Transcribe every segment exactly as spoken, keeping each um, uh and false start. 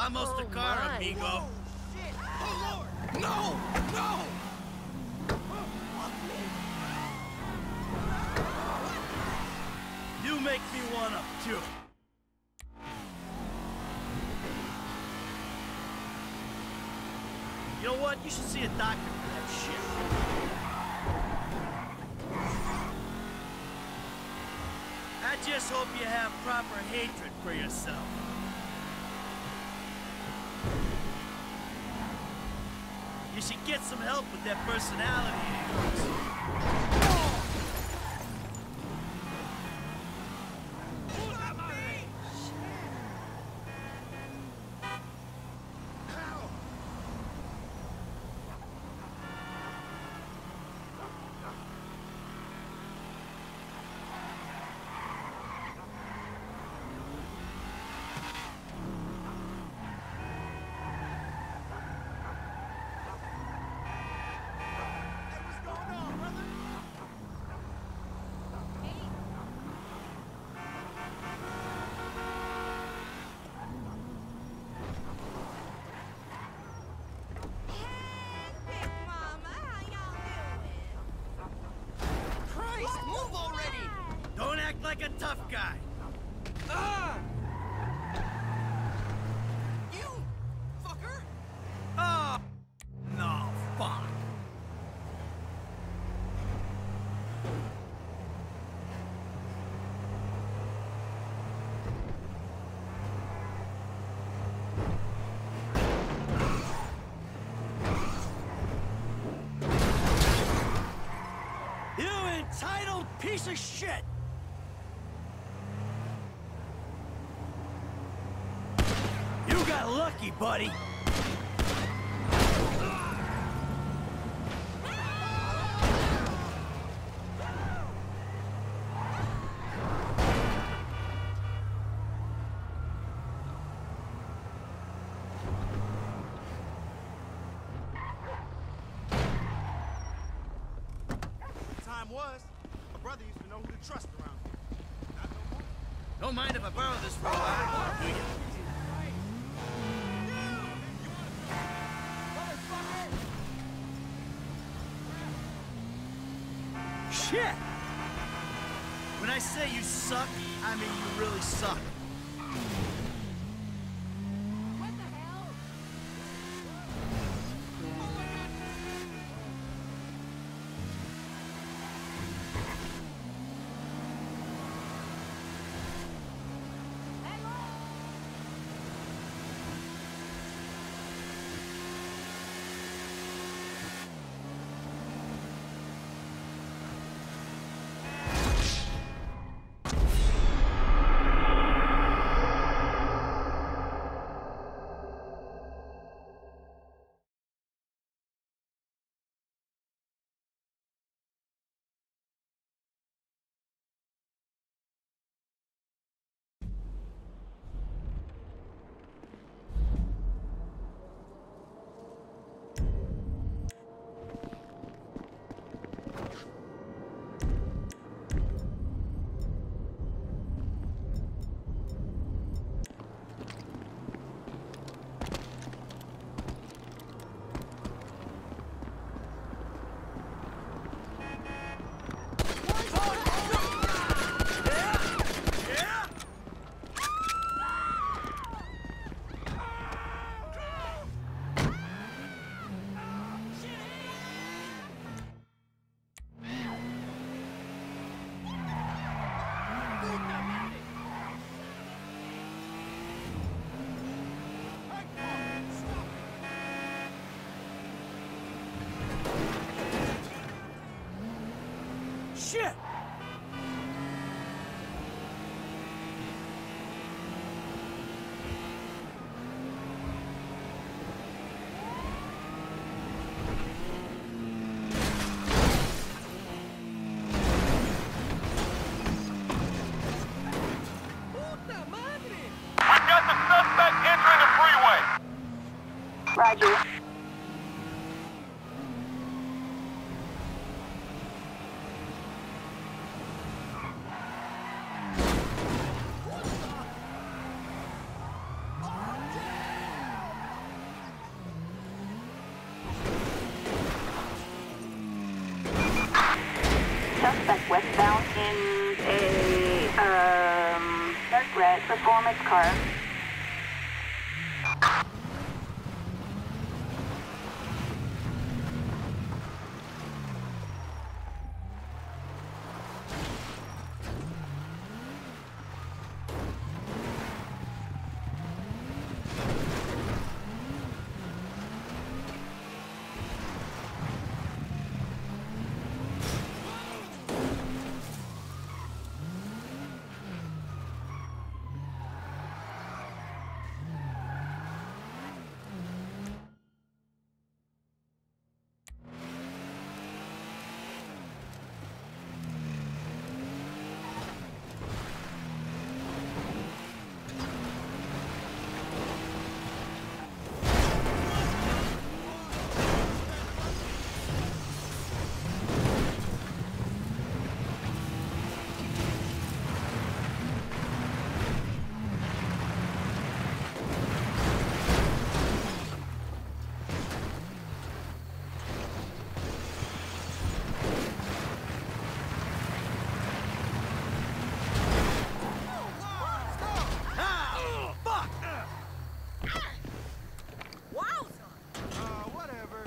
Vamos Oh, the car, my. amigo. Oh, shit! Oh, Lord! No! No! You make me wanna puke. You know what? You should see a doctor for that shit. I just hope you have proper hatred for yourself. You should get some help with that personality of yours. Don't act like a tough guy. Ah! You fucker! Oh, no, fuck. You entitled piece of shit! You got lucky, buddy. Time was, a brother used to know who to trust around here. Not no more. Don't mind if I borrow this for a while, do you? Shit! When I say you suck, I mean you really suck. What the hell? Shit! Roger. suspect westbound in a um, dark red performance car. Uh, whatever.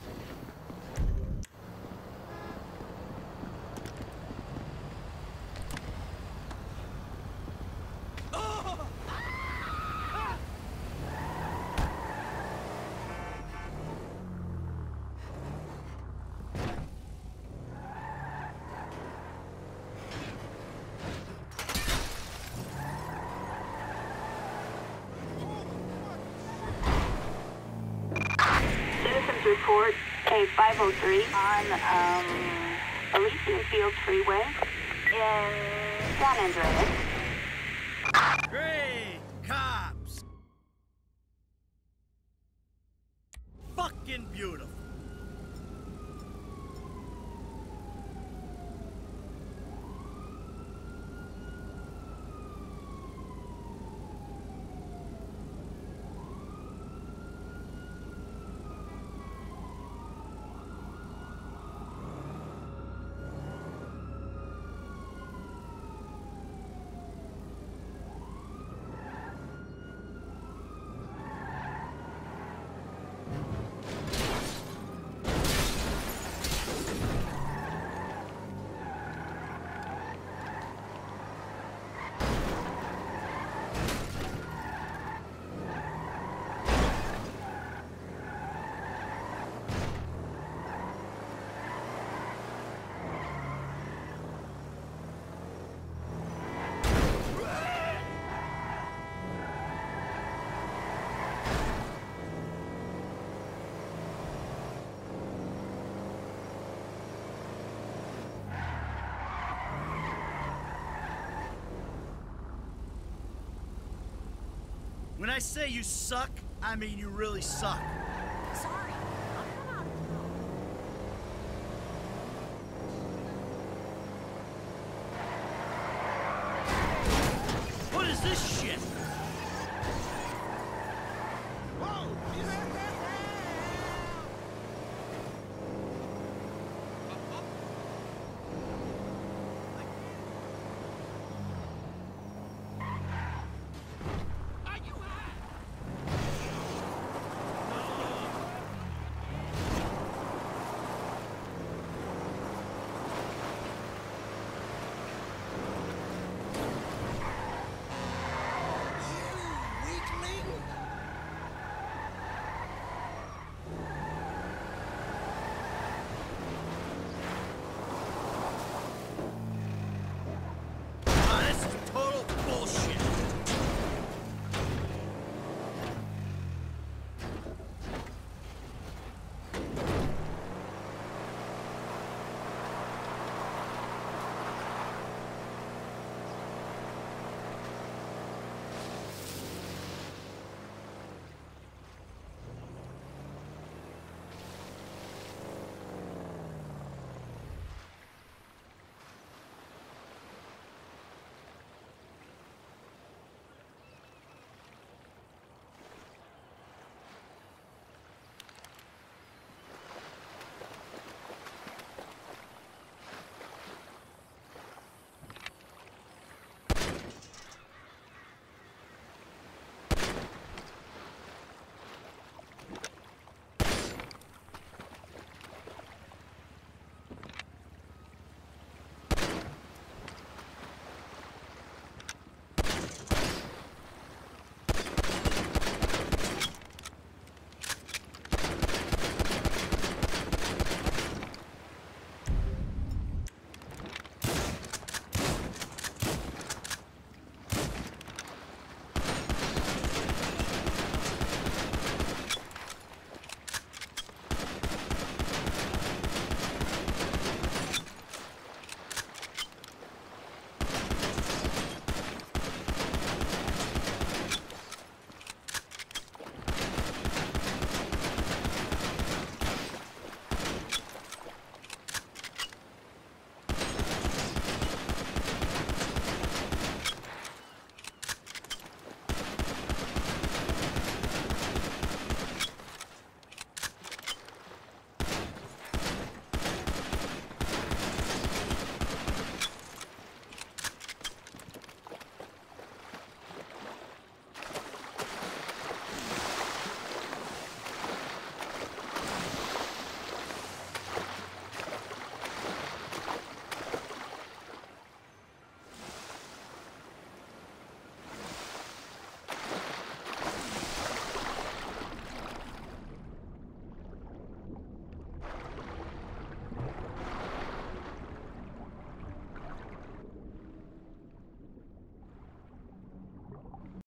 Citizens report K five oh three on um, Elysian Fields Freeway in San Andreas. Great cops. Fucking beautiful. When I say you suck, I mean you really suck. Sorry. I'll come out. What is this